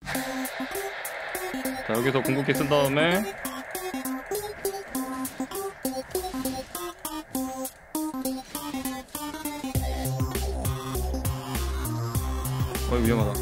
자, 여기서 궁극기 쓴 다음에 위험하다.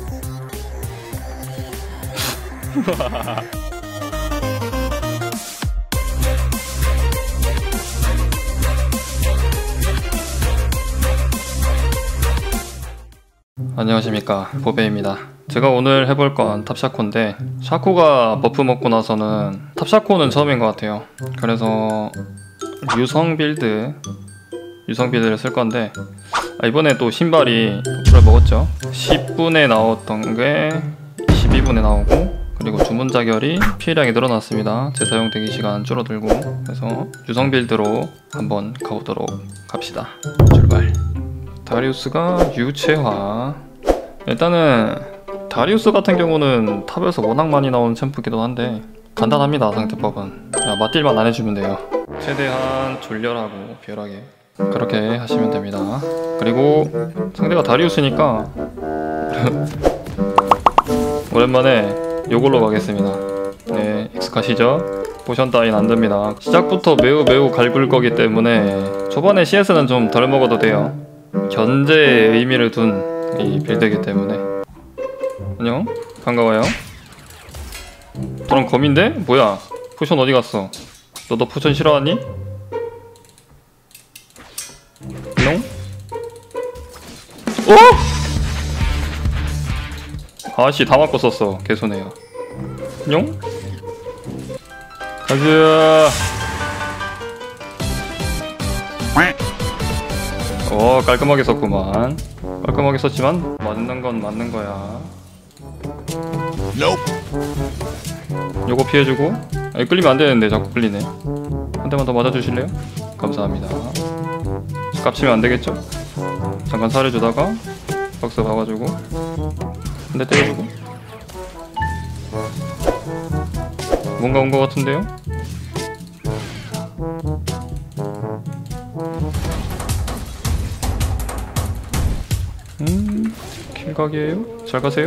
안녕하십니까, 보베입니다. 제가 오늘 해볼 건 탑샤코인데, 샤코가 버프 먹고 나서는 탑샤코는 처음인 것 같아요. 그래서 유성 빌드를 쓸 건데, 이번에 또 신발이 버프를 먹었죠. 10분에 나왔던 게 12분에 나오고, 그리고 주문 자결이 피해량이 늘어났습니다. 재사용 대기 시간 줄어들고. 그래서 유성 빌드로 한번 가보도록 합시다. 출발. 다리우스가 유채화. 일단은 다리우스 같은 경우는 탑에서 워낙 많이 나오는 챔프기도 한데 간단합니다. 상대법은 맞딜만 안 해주면 돼요. 최대한 졸렬하고 비열하게 그렇게 하시면 됩니다. 그리고 상대가 다리우스니까 오랜만에 요걸로 가겠습니다. 네, 익숙하시죠? 포션 따윈 안됩니다. 시작부터 매우 갈굴 거기 때문에 초반에 CS는 좀 덜 먹어도 돼요. 견제의 의미를 둔 이 빌드이기 때문에. 안녕? 반가워요. 저런 검인데? 뭐야? 포션 어디 갔어? 너도 포션 싫어하니? 안녕? 오! 아씨, 다 맞고 썼어. 개손해요. 안녕? 가자. 깔끔하게 썼구만. 깔끔하게 썼지만 맞는 건 맞는 거야. 요거 피해주고. 끌리면 안 되는데 자꾸 끌리네. 한 대만 더 맞아주실래요? 감사합니다. 깝치면 안 되겠죠? 잠깐 살해주다가 박스 박아주고 한 대 때려주고. 뭔가 온 거 같은데요? 킬각이에요? 잘 가세요?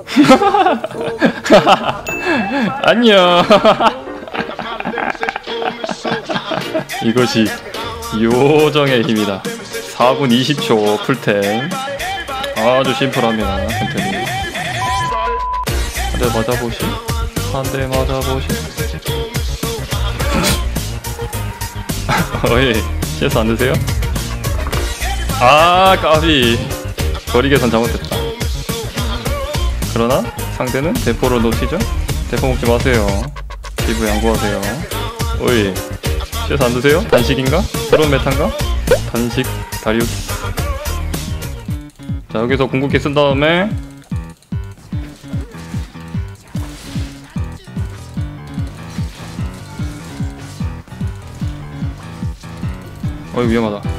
안녕. 이것이 요정의 힘이다. 4분 20초 풀템. 아주 심플합니다. 템템이 한 대 맞아보시. 한 대 맞아보시. 어이, CS 안 드세요? 까비. 거리 계산 잘못했다. 그러나 상대는 대포를 놓치죠? 대포 먹지 마세요. 피부 양보하세요. 오이, CS 안 드세요? 단식인가? 새로운 메타인가? 단식 다리우스. 자, 여기서 궁극기 쓴 다음에 어이, 위험하다.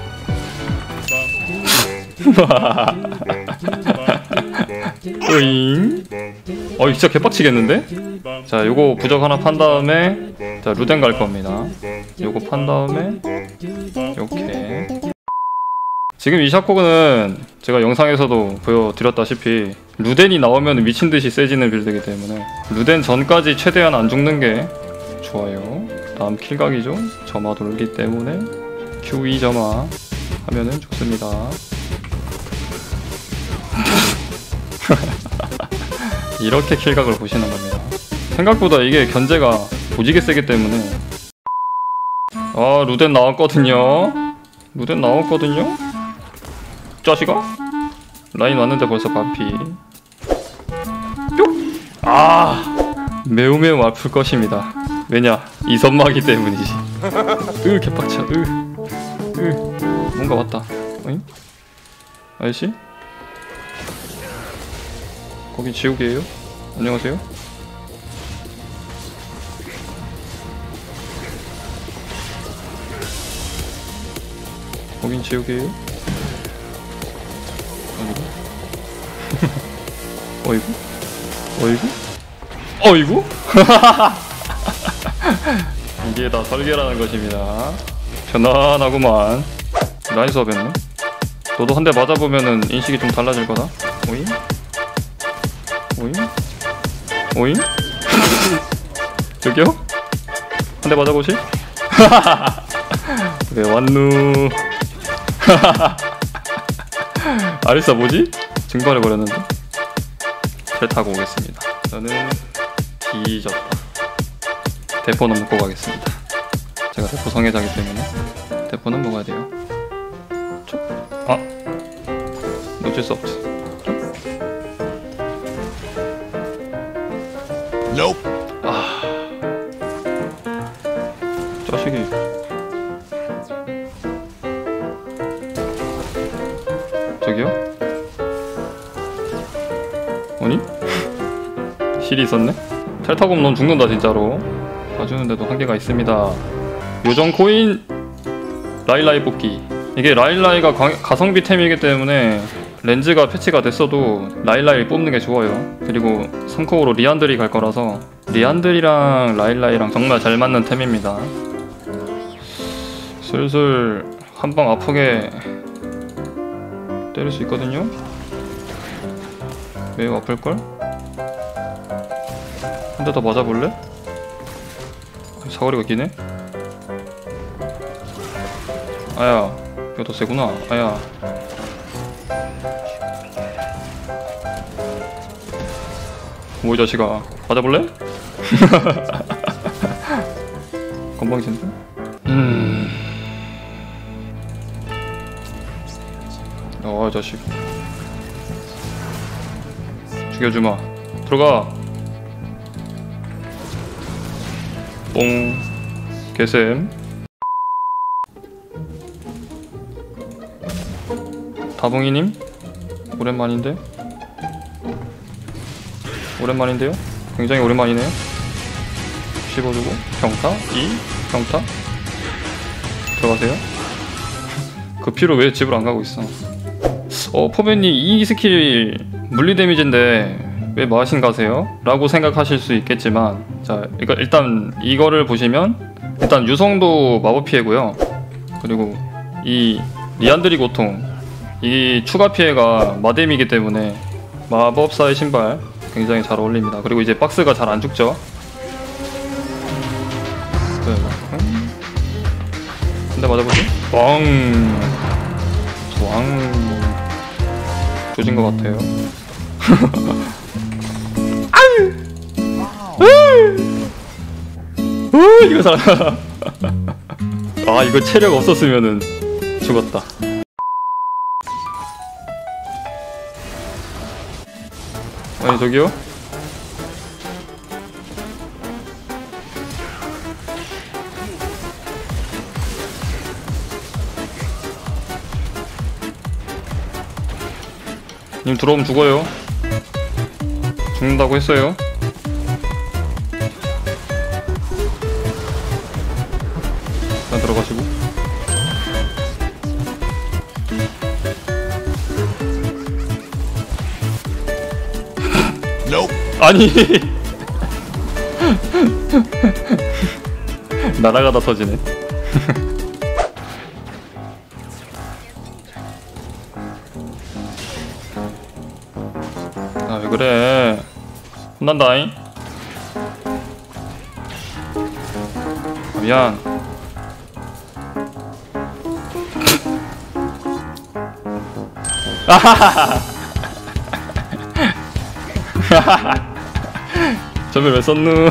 으잉. 진짜 개빡치겠는데? 자, 요거 부적 하나 판 다음에 자, 루덴 갈 겁니다. 요거 판 다음에 요렇게. 지금 이 샤코는 제가 영상에서도 보여드렸다시피 루덴이 나오면 미친듯이 세지는 빌드이기 때문에 루덴 전까지 최대한 안 죽는 게 좋아요. 다음 킬각이죠. 점화 돌기 때문에 Q2 점화 하면은 좋습니다. 이렇게 킬각을 보시는 겁니다. 생각보다 이게 견제가 오지게 세기 때문에. 루덴 나왔거든요. 루덴 나왔거든요. 자식아. 라인 왔는데 벌써 반피. 뿅! 매우 아플 것입니다. 왜냐? 이 선마기 때문이지. 개빡쳐. 뭔가 왔다. 어잉? 아저씨? 거긴 지옥이에요? 안녕하세요? 거긴 지옥이에요? 어이구? 어이구? 이게 다 설계라는 것입니다. 편안하구만. 라인 수업했네. 너도 한 대 맞아보면은 인식이 좀 달라질 거다. 오잉? 오잉? 저기요? 한 대 맞아보실? 왜 왔누? 아리사 뭐지? 증발해버렸는데? 잘 타고 오겠습니다. 저는 뒤졌다. 대포는 먹고 가겠습니다. 제가 대포 성애자기 때문에 대포는 먹어야 돼요. 아! 놓칠 수 없지. 아... 자식이 저기요? 아니? 실이 있었네? 잘 타고 오면 넌 죽는다 진짜로. 봐주는데도 한계가 있습니다. 요정 코인 라일라이 뽑기. 이게 라일라이가 가성비 템이기 때문에 렌즈가 패치가 됐어도 라일라이를 뽑는 게 좋아요. 그리고 3코어로 리안들이 갈 거라서 리안들이랑 라일라이랑 정말 잘 맞는 템입니다. 슬슬 한 방 아프게 때릴 수 있거든요? 매우 아플걸? 한 대 더 맞아볼래? 사거리가 기네? 아야, 이거 더 세구나. 아야. 뭐 이 자식아, 맞아볼래? 건방진데? 이 자식 죽여주마. 들어가. 뽕 개쌤. 다봉이님 오랜만인데? 오랜만인데요? 굉장히 오랜만이네요. 씹어주고 평타 2 평타 들어가세요. 그 피로 왜 집을 안 가고 있어? 포벤님 이 스킬 물리 데미지인데 왜 마신 가세요? 라고 생각하실 수 있겠지만, 자, 일단 이거를 보시면 일단 유성도 마법 피해고요. 그리고 이 리안드리 고통, 이 추가 피해가 마뎀이기 때문에 마법사의 신발 굉장히 잘 어울립니다. 그리고 이제 박스가 잘 안 죽죠. 근데 맞아보지? 뻥! 왕 조진 것 같아요. 이거 살아. 아, 이거 체력 없었으면은 죽었다. 아니 저기요? 님 들어오면 죽어요. 죽는다고 했어요. 일단 들어가시고. 아니 날아가다 터지네. 아, 왜 그래? 혼난다잉. 아, 미안. 점을 왜 썼누?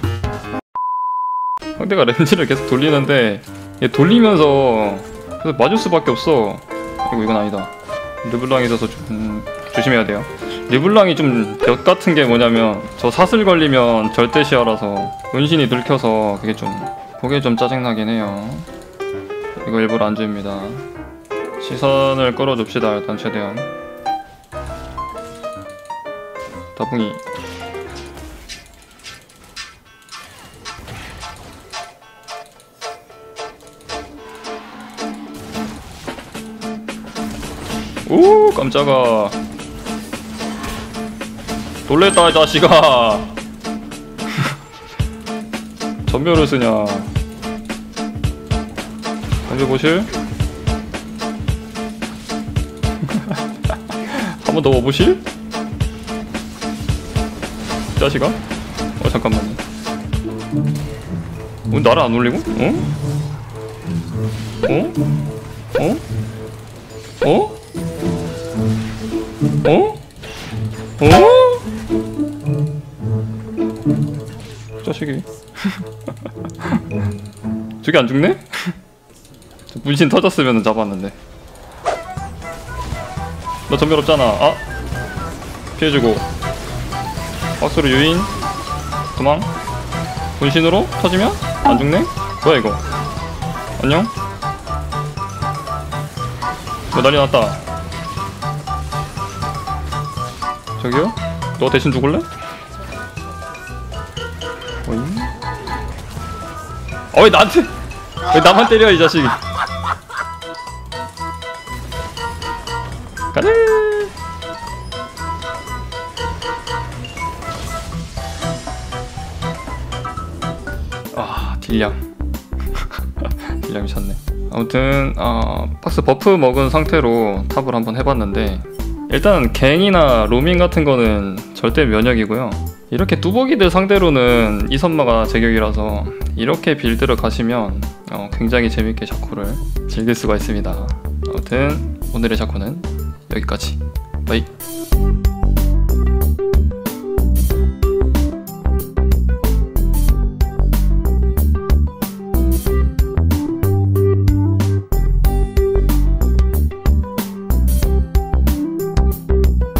상대가 렌즈를 계속 돌리는데 얘 돌리면서 계속 맞을 수밖에 없어. 이건 아니다. 르블랑이 있어서 조심해야 돼요. 르블랑이 좀 벽 같은 게 뭐냐면 저 사슬 걸리면 절대 시야라서 은신이 들켜서 그게 좀 짜증나긴 해요. 이거 일부러 안 줍니다. 시선을 끌어줍시다. 일단 최대한. 다붕이. 오, 깜짝아. 놀랬다 이 자식아. 전멸을 쓰냐. 던져보실? 한 번 더 와보실? 자식아? 잠깐만요. 나를 안 올리고? 자식이. 저게 안 죽네? 문신 터졌으면 잡았는데. 너 전멸 없잖아. 아! 피해주고. 박스로 유인. 도망. 문신으로 터지면 안 죽네? 뭐야 이거? 안녕? 뭐 난리 났다. 저기요? 너 대신 죽을래? 어잉? 왜 나한테 왜 나만 때려 이 자식. 가자. 딜량. 딜량 미쳤네. 아무튼 박스 버프 먹은 상태로 탑을 한번 해봤는데, 일단 갱이나 로밍 같은 거는 절대 면역이고요. 이렇게 뚜벅이들 상대로는 이선마가 제격이라서 이렇게 빌드를 가시면 굉장히 재밌게 샤코를 즐길 수가 있습니다. 아무튼 오늘의 샤코는 여기까지. 바이.